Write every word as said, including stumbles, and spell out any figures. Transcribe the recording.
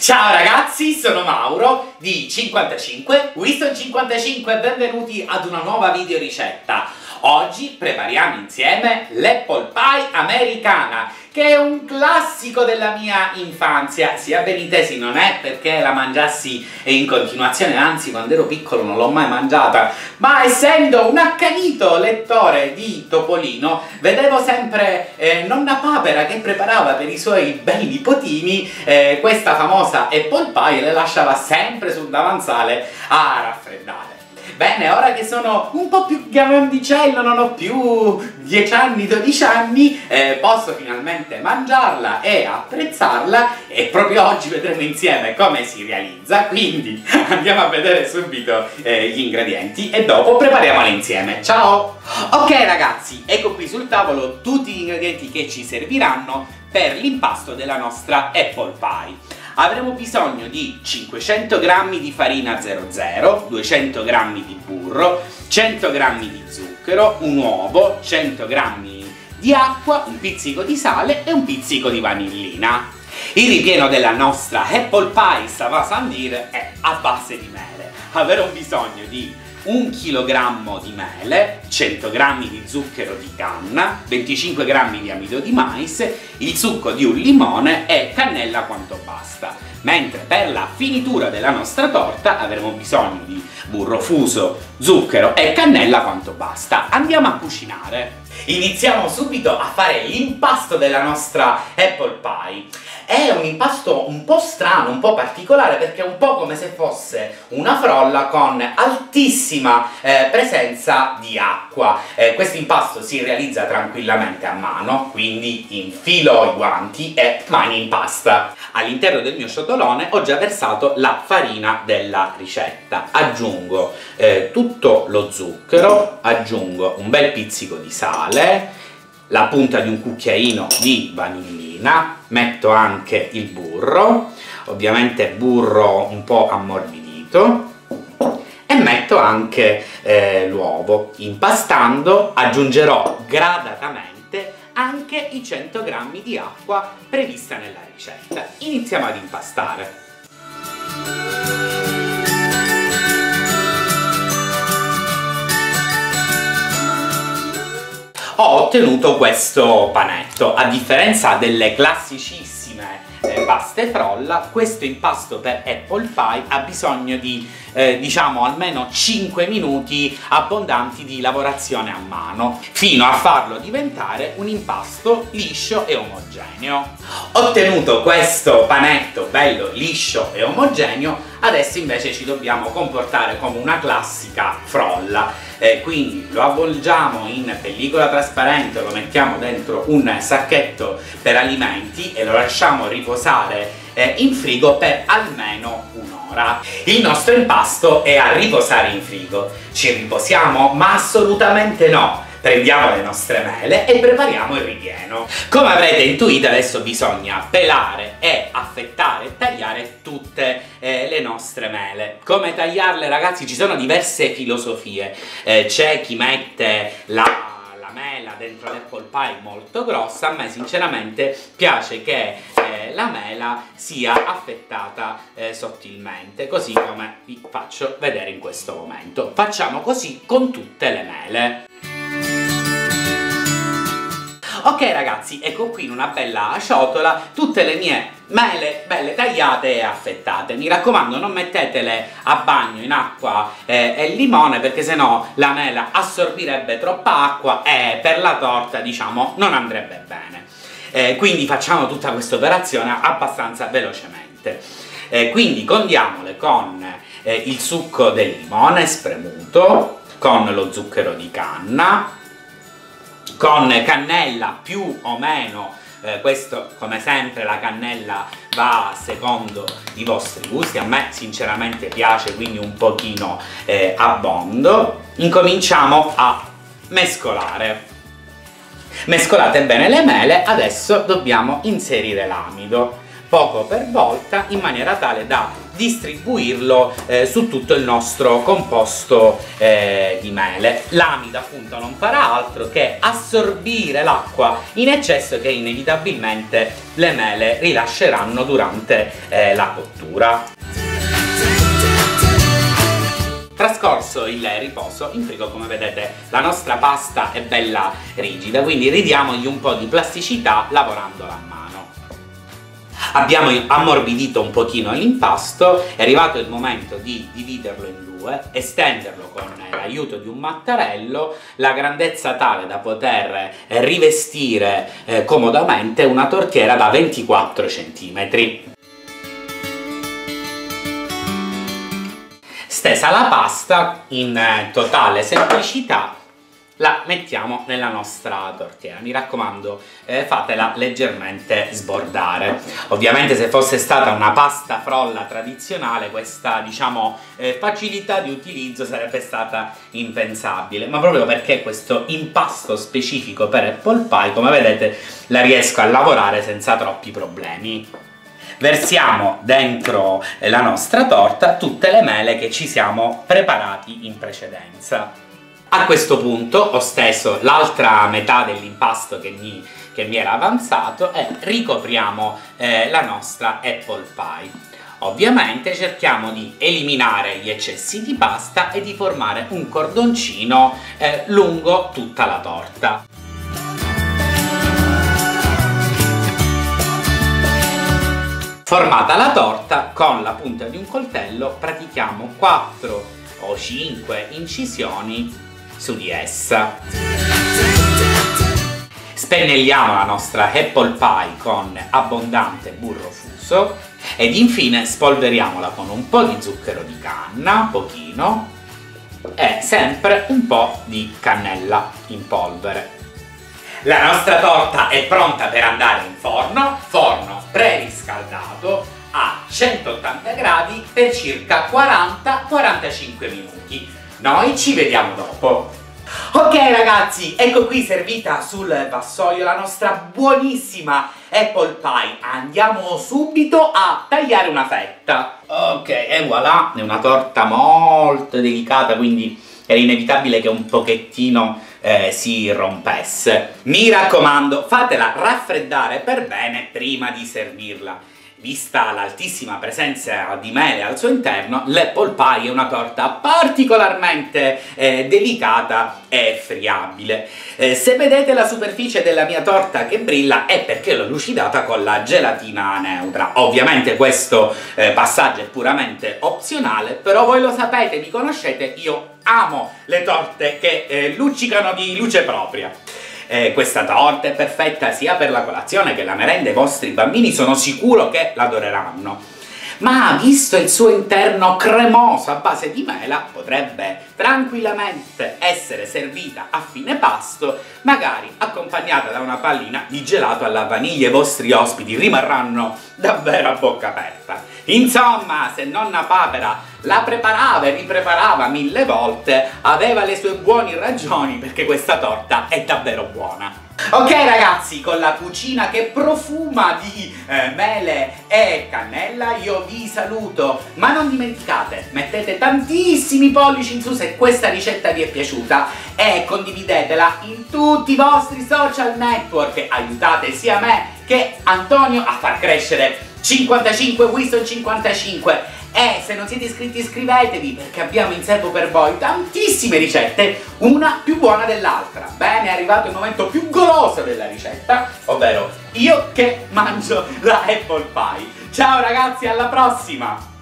Ciao ragazzi, sono Mauro di cinquantacinque, Winston cinquantacinque e benvenuti ad una nuova video ricetta. Oggi prepariamo insieme l'apple pie americana, che è un classico della mia infanzia. Sia ben intesi, non è perché la mangiassi in continuazione, anzi quando ero piccolo non l'ho mai mangiata, ma essendo un accanito lettore di Topolino, vedevo sempre eh, nonna Papera che preparava per i suoi bei nipotini eh, questa famosa apple pie e le lasciava sempre sul davanzale a raffreddare. Bene, ora che sono un po' più grandicello, non ho più dieci anni, dodici anni, eh, posso finalmente mangiarla e apprezzarla, e proprio oggi vedremo insieme come si realizza, quindi andiamo a vedere subito eh, gli ingredienti e dopo prepariamola insieme. Ciao! Ok ragazzi, ecco qui sul tavolo tutti gli ingredienti che ci serviranno per l'impasto della nostra apple pie. Avremo bisogno di cinquecento grammi di farina zero zero, duecento grammi di burro, cento grammi di zucchero, un uovo, cento grammi di acqua, un pizzico di sale e un pizzico di vanillina. Il ripieno della nostra apple pie, ça va sans dire, è a base di mele. Avremo bisogno di un chilogrammo di mele, cento grammi di zucchero di canna, venticinque grammi di amido di mais, il succo di un limone e cannella quanto basta. Mentre per la finitura della nostra torta avremo bisogno di burro fuso, zucchero e cannella quanto basta. Andiamo a cucinare. Iniziamo subito a fare l'impasto della nostra apple pie. È un impasto un po' strano, un po' particolare, perché è un po' come se fosse una frolla con altissima eh, presenza di acqua. Eh, questo impasto si realizza tranquillamente a mano, quindi infilo i guanti e mani in pasta. All'interno del mio ciotolone ho già versato la farina della ricetta. Aggiungo eh, tutto lo zucchero, aggiungo un bel pizzico di sale, la punta di un cucchiaino di vanillina, metto anche il burro, ovviamente burro un po' ammorbidito, e metto anche eh, l'uovo. Impastando aggiungerò gradatamente anche i cento grammi di acqua prevista nella ricetta. Iniziamo ad impastare. Ho ottenuto questo panetto. A differenza delle classicissime eh, paste frolla, questo impasto per apple pie ha bisogno di eh, diciamo almeno cinque minuti abbondanti di lavorazione a mano, fino a farlo diventare un impasto liscio e omogeneo. Ottenuto questo panetto bello liscio e omogeneo, adesso invece ci dobbiamo comportare come una classica frolla. Eh, quindi lo avvolgiamo in pellicola trasparente, lo mettiamo dentro un sacchetto per alimenti e lo lasciamo riposare eh, in frigo per almeno un'ora. Il nostro impasto è a riposare in frigo. Ci riposiamo? Ma assolutamente no! Prendiamo le nostre mele e prepariamo il ripieno. Come avrete intuito, adesso bisogna pelare e affettare e tagliare tutte eh, le nostre mele. Come tagliarle, ragazzi? Ci sono diverse filosofie. Eh, c'è chi mette la la mela dentro l'apple pie molto grossa. A me sinceramente piace che eh, la mela sia affettata eh, sottilmente, così come vi faccio vedere in questo momento. Facciamo così con tutte le mele. Ok ragazzi, ecco qui in una bella ciotola tutte le mie mele belle tagliate e affettate. Mi raccomando, non mettetele a bagno in acqua eh, e limone, perché sennò la mela assorbirebbe troppa acqua e per la torta, diciamo, non andrebbe bene. Eh, quindi facciamo tutta questa operazione abbastanza velocemente. Eh, quindi condiamole con eh, il succo del limone spremuto, con lo zucchero di canna, con cannella più o meno, eh, questo come sempre la cannella va a secondo i vostri gusti. A me sinceramente piace, quindi un pochino eh, abbondo. Incominciamo a mescolare. Mescolate bene le mele, adesso dobbiamo inserire l'amido, poco per volta, in maniera tale da distribuirlo eh, su tutto il nostro composto eh, di mele. L'amido appunto non farà altro che assorbire l'acqua in eccesso che inevitabilmente le mele rilasceranno durante eh, la cottura. Trascorso il riposo in frigo, come vedete la nostra pasta è bella rigida, quindi ridiamogli un po' di plasticità lavorandola a mano. Abbiamo ammorbidito un pochino l'impasto, è arrivato il momento di dividerlo in due, estenderlo con l'aiuto di un mattarello, la grandezza tale da poter rivestire eh, comodamente una tortiera da ventiquattro centimetri. Stesa la pasta, in totale semplicità la mettiamo nella nostra tortiera. Mi raccomando, eh, fatela leggermente sbordare. Ovviamente se fosse stata una pasta frolla tradizionale questa, diciamo, eh, facilità di utilizzo sarebbe stata impensabile, ma proprio perché questo impasto specifico per apple pie, come vedete, la riesco a lavorare senza troppi problemi. Versiamo dentro la nostra torta tutte le mele che ci siamo preparati in precedenza. A questo punto ho steso l'altra metà dell'impasto che mi, che mi era avanzato e ricopriamo eh, la nostra apple pie. Ovviamente cerchiamo di eliminare gli eccessi di pasta e di formare un cordoncino eh, lungo tutta la torta. Formata la torta, con la punta di un coltello pratichiamo quattro o cinque incisioni su di essa. Spennelliamo la nostra apple pie con abbondante burro fuso ed infine spolveriamola con un po' di zucchero di canna, pochino, e sempre un po' di cannella in polvere. La nostra torta è pronta per andare in forno, forno preriscaldato a centottanta gradi per circa quaranta quarantacinque minuti. Noi ci vediamo dopo. Ok ragazzi, ecco qui servita sul vassoio la nostra buonissima apple pie. Andiamo subito a tagliare una fetta. Ok, e voilà, è una torta molto delicata, quindi era inevitabile che un pochettino eh, si rompesse. Mi raccomando, fatela raffreddare per bene prima di servirla. Vista l'altissima presenza di mele al suo interno, l'apple pie è una torta particolarmente eh, delicata e friabile. Eh, se vedete la superficie della mia torta che brilla è perché l'ho lucidata con la gelatina neutra. Ovviamente questo eh, passaggio è puramente opzionale, però voi lo sapete, mi conoscete, io amo le torte che eh, luccicano di luce propria. Eh, questa torta è perfetta sia per la colazione che la merenda, i vostri bambini sono sicuro che l'adoreranno. Ma visto il suo interno cremoso a base di mela, potrebbe tranquillamente essere servita a fine pasto, magari accompagnata da una pallina di gelato alla vaniglia. I vostri ospiti rimarranno davvero a bocca aperta. Insomma, se nonna Papera la preparava e ripreparava mille volte, aveva le sue buone ragioni, perché questa torta è davvero buona. Ok ragazzi, con la cucina che profuma di eh, mele e cannella io vi saluto, ma non dimenticate, mettete tantissimi pollici in su se questa ricetta vi è piaciuta e condividetela in tutti i vostri social network, aiutate sia me che Antonio a far crescere cinquantacinque Winston cinquantacinque. E se non siete iscritti iscrivetevi, perché abbiamo in serbo per voi tantissime ricette, una più buona dell'altra. Bene, è arrivato il momento più goloso della ricetta, ovvero io che mangio la apple pie. Ciao ragazzi, alla prossima!